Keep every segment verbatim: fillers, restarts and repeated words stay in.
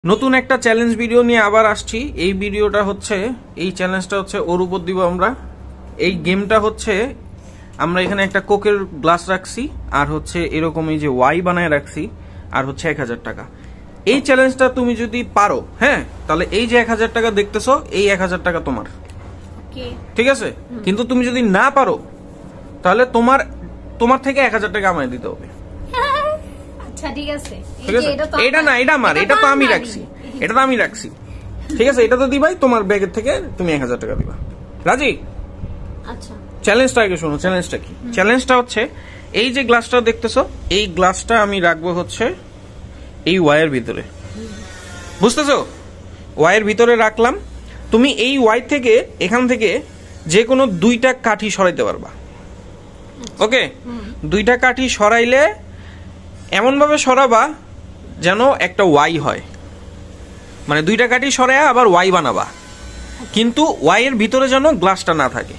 নতুন একটা challenge video নিয়ে আবার আসছি। এই ভিডিওটা হচ্ছে এই চ্যালেঞ্জটা হচ্ছে ওর উপর দিব আমরা। এই গেমটা হচ্ছে আমরা এখানে একটা কোকের গ্লাস রাখছি আর হচ্ছে এরকম এই যে ওয়াই বানায় রাখছি আর হচ্ছে এক হাজার টাকা। এই চ্যালেঞ্জটা তুমি যদি পারো, হ্যাঁ, তাহলে এই যে এক হাজার টাকা দেখতেছো এই এক হাজার টাকা তোমার, ঠিক আছে? কিন্তু তুমি যদি না পারো তাহলে তোমার তোমার থেকে এক হাজার টাকা আমায় দিতে হবে। আচ্ছা ঠিক আছে, এটা না, এটা আমার, এটা তো আমি রাখছি, এটা তো আমি রাখছি, ঠিক আছে? এটা তো দিবাই, তোমার ব্যাগের থেকে তুমি এক হাজার টাকা দিবা। রাজি? আচ্ছা, চ্যালেঞ্জটা আগে শোনো। চ্যালেঞ্জটা কি? চ্যালেঞ্জটা হচ্ছে এই যে গ্লাসটা দেখতেছো, এই গ্লাসটা আমি রাখবো হচ্ছে এই ওয়াইয়ের ভিতরে, বুঝতেছো? ওয়াইয়ের ভিতরে রাখলাম। তুমি এই ওয়াই থেকে এখান থেকে যে কোনো দুইটা কাঠি সরাইতে পারবা, ওকে? দুইটা কাঠি সরাইলে এমন ভাবে সরাবা যেন একটা ওয়াই হয়, মানে দুইটা কাঠি সরাইয়া আবার ওয়াই বানাবা, কিন্তু ওয়াই এর ভিতরে যেন গ্লাসটা না থাকে।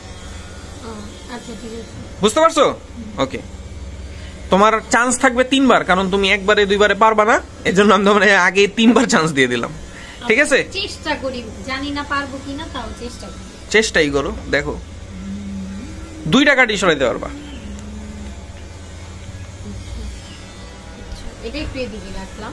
বুঝতে পারছো? ওকে, তোমার চান্স থাকবে তিনবার, কারণ তুমি একবারে দুইবারে পারবা না, এজন্য আমি তোমার আগে তিনবার চান্স দিয়ে দিলাম, ঠিক আছে? চেষ্টা করি, জানি না পারবো কিনা, তাও চেষ্টা করি। চেষ্টাই করো, দেখো দুইটা কাঠি সরাইতে পারবা। এটা একটু এদিকে রাখলাম।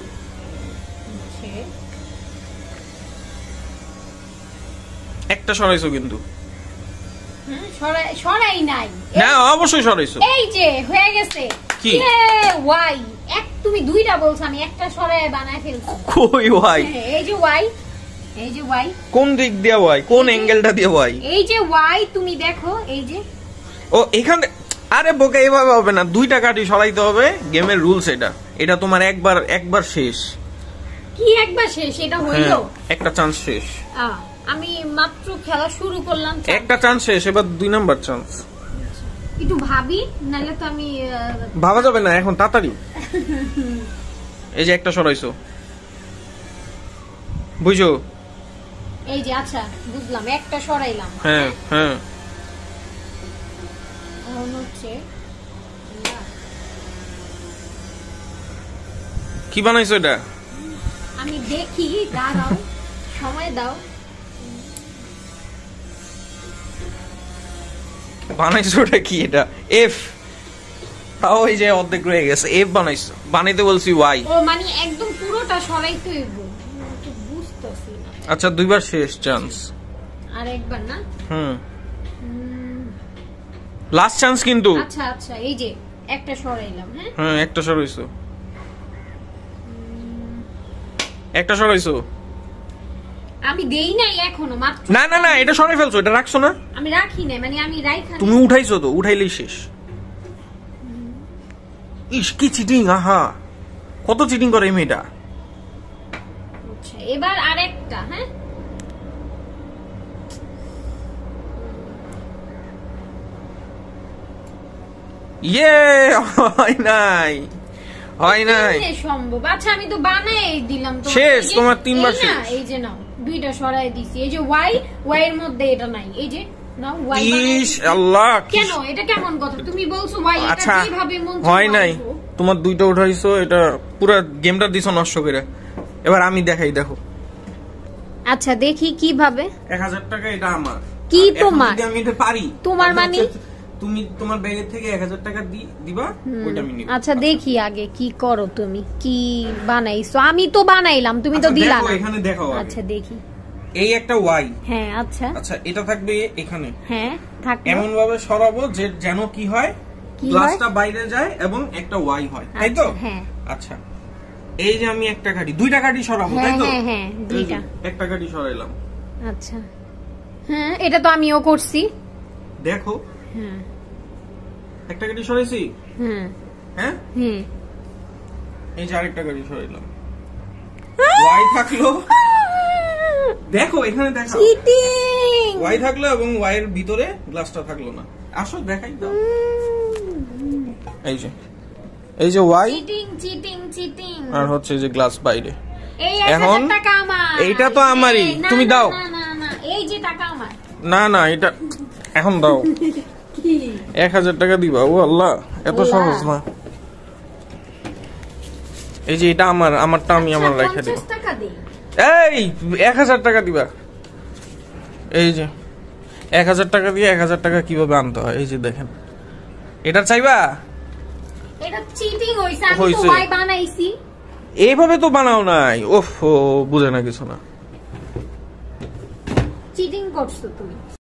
একটা সরাইছো কিন্তু? হুম, সরাই সরাই নাই। না, অবশ্যই সরাইছো। এই যে হয়ে গেছে কি? ওয়াই। এক তুমি দুইটা বলছো, আমি একটা সরাই বানায় ফেলছি। কই ওয়াই? এই যে ওয়াই, এই যে ওয়াই। কোন দিক দিয়ে ওয়াই? কোন অ্যাঙ্গেলটা দিয়ে ওয়াই? এই যে ওয়াই, তুমি দেখো এই যে। ও এখানে, আরে বোকা, এভাবে হবে না, দুইটা কাঠি সরাইতে হবে, গেমের রুলস এটা। এটা তোমার একবার একবার শেষ। কি একবার শেষ? এটা হইলো একটা চান্স শেষ। আমি মাত্র খেলা শুরু করলাম, একটা চান্স শেষ, এবার দুই নাম্বার চান্স। একটু ভাবি, নালে তো আমি ভাবা যাবে না এখন, তাড়াতাড়ি। এই যে একটা সরাইছো, বুঝছো? এই যে, আচ্ছা বুঝলাম, একটা সরাইলাম। হ্যাঁ হ্যাঁ, কি বানাইছো এটা? আমি দেখি, দাঁড়াও, সময় দাও। বানাইছো এটা কি? এটা এফ। তাও এই যে অর্ধেক রয়ে গেছে, এফ বানাইছো। বানাইতে বলছি ওয়াই। ও মানে একদম পুরোটা সরাইতে হইব, তো বুঝতেছি না। আচ্ছা, দুইবার শেষ চান্স। আর একবার না? হুম, লাস্ট চান্স কিন্তু। আচ্ছা আচ্ছা, এই যে একটা সরাইলাম। হ্যাঁ হ্যাঁ, একটা সরাইছো, একটা সরাইছো। আমি দেই নাই এখনো, মাত্র। না না না, এটা সরাই ফেলছো, এটা রাখছো না? আমি রাখি না, মানে আমি রাইখা। তুমি উঠাইছো তো, উঠাইলেই শেষ। ইস কি চিটিং! আহা, কত চিটিং করে এই মেয়েটা। আচ্ছা, এবার আরেকটা। হ্যাঁ, ইয়ে, হয় নাই, হয় নাই, সম্ভব। আচ্ছা, আমি তো বানাই দিলাম তো। শেষ, তোমার তিনবার শেষ। এই যে নাও, দুইটা সরাই দিছি। এই যে ওয়াই, ওয়াই এর মধ্যে এটা নাই। এই যে নাও, ওয়াই বানাই। ইস আল্লাহ, কেন? এটা কেমন কথা? তুমি বলছো ওয়াই, এটা কিভাবে মন চায়? হয় নাই, তোমার দুইটা উঠাইছো, এটা পুরো গেমটা দিছো নষ্ট করে। এবার আমি দেখাই, দেখো। আচ্ছা দেখি কিভাবে। এক হাজার টাকা এটা আমার। কি তোমার? আমি এটা পারি। তোমার মানে তুমি তোমার ব্যাগের থেকে এক হাজার টাকা দিবা, ওইটা আমি নিব। আচ্ছা দেখি আগে কি করো, তুমি কি বানাইছো? আমি তো বানাইলাম, তুমি তো দিলা না। এখানে দেখো। আচ্ছা দেখি। এই একটা ওয়াই। হ্যাঁ, আচ্ছা আচ্ছা, এটা থাকবে এখানে। হ্যাঁ, থাকবে। এমন ভাবে সরাবো যে যেন কি হয়, গ্লাসটা বাইরে যায় এবং একটা ওয়াই হয়, তাই তো? হ্যাঁ। আচ্ছা, এই যে আমি একটা কাঠি, দুইটা কাঠি সরাবো, তাই তো? হ্যাঁ হ্যাঁ, দুইটা। একটা কাঠি সরাইলাম। আচ্ছা, হ্যাঁ, এটা তো আমিও করছি। দেখো, হ্যাঁ, একটা কাঠি সরাইছি। হ্যাঁ হ্যাঁ হ্যাঁ, এই যে আরেকটা কাঠি সরাইলাম, ওয়াই থাকলো। দেখো এখানে, দেখো চিটিং। ওয়াই থাকলো এবং ওয়াই এর ভিতরে গ্লাসটা থাকলো না। আসো দেখাই দাও। এই যে, এই যে ওয়াই, চিটিং চিটিং চিটিং, আর হচ্ছে যে গ্লাস বাইরে। এই এক হাজার টাকা আমার। এইটা তো আমারই, তুমি দাও। না না না, এই যে টাকা আমার। না না, এটা এখন দাও। এক হাজার টাকা দিবা? ও আল্লাহ, এত সহজ না। এই যে এটা আমার, আমারটা আমি আমার রেখে দিব। পঞ্চাশ টাকা দে। এই এক হাজার টাকা দিবা। এই যে এক হাজার টাকা দিয়ে এক হাজার টাকা কিভাবে আনতে হয় এই যে দেখেন। এটা চাইবা? এটা চিটিং হইছে, আমি তো হইছে। ওয়াই বানাইছি। এইভাবে তো বানাও নাই। ওফ, বুঝে না কিছু না। চিটিং করছো তুমি।